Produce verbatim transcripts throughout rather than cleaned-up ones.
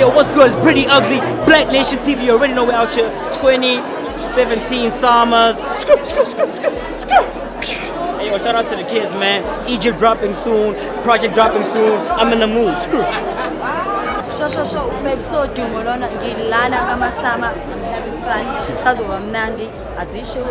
Yo, what's good? It's Pretty Ugly. Black Nation T V, you already know we're out here. twenty seventeen Summers. Screw, screw, screw, screw, screw. Hey, yo, shout out to the kids, man. Egypt dropping soon. Project dropping soon. I'm in the mood. Screw. So, so, so, maybe so, do more on Gilana, Mama Sama. I'm having fun. Sazo, I'm Nandi. As this show.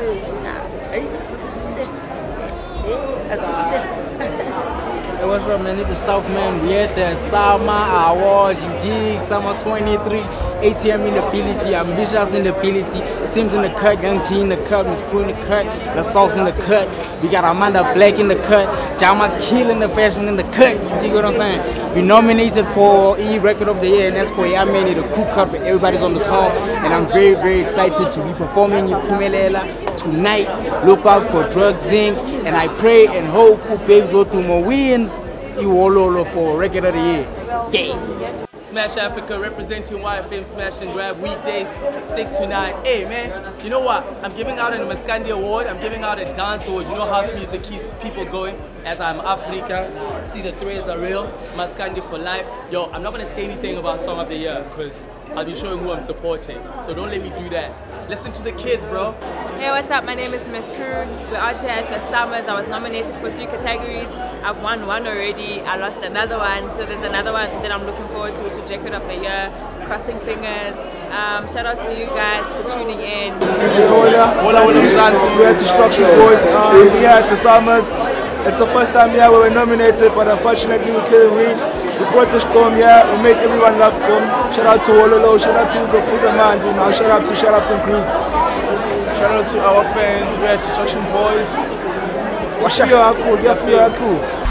Hey, what's up, man? It's the South, man. We at the Summer Awards, you dig? Summer twenty-three, A T M in the ability, Ambitious in the ability, Sims in the cut, Young G in the cut, Miss Pooh in the cut, The Sauce in the cut, we got Amanda Black in the cut, Jama Kill in the fashion in the cut, you dig what I'm saying? We nominated for E Record of the Year, and that's for Yamini, the crew cut, but everybody's on the song, and I'm very, very excited to be performing in Pumelela tonight. Look out for Drug Zinc, and I pray and hope who babes go through more wins. You all over for Record of the Year. Yeah. Smash Africa representing Y F M Smash and Grab weekdays six to nine. Hey man, you know what? I'm giving out a Maskandi Award. I'm giving out a dance award. You know house music keeps people going. As I'm Africa, see the threads are real. Maskandi for life. Yo, I'm not gonna say anything about Song of the Year because I'll be showing who I'm supporting. So don't let me do that. Listen to the kids, bro. Hey, what's up? My name is Miss Pooh. We're out here at the Summers. I was nominated for three categories. I've won one already. I lost another one. So there's another one that I'm looking forward to, which is Record of the Year. Crossing fingers. Um, shout out to you guys for tuning in. Hola, hola, hola, we're at the Structure Boys. Um, we're here at the Summers. It's the first time here we were nominated, but unfortunately we couldn't win. We brought the storm here, we made everyone love them. Shout out to Ololo, shout out to Zopuza Man, you know, shout out to Shout Out and Groove. Shout out to our fans, we're at Destruction Boys. We feel cool, we feel cool.